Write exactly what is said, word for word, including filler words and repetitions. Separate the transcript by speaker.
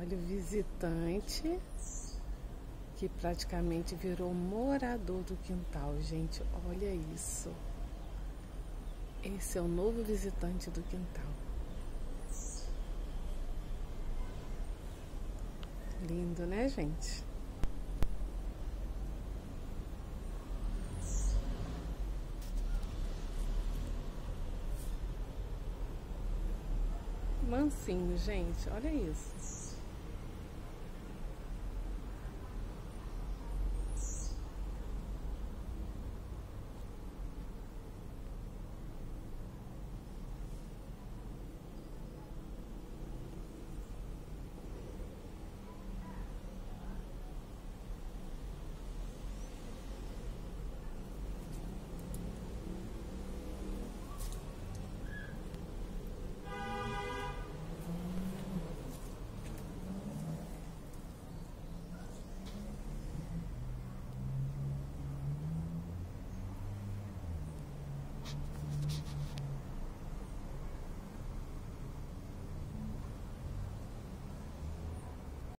Speaker 1: Olha o visitante que praticamente virou morador do quintal, gente. Olha isso. Esse é o novo visitante do quintal. Lindo, né, gente? Mansinho, gente. Olha isso.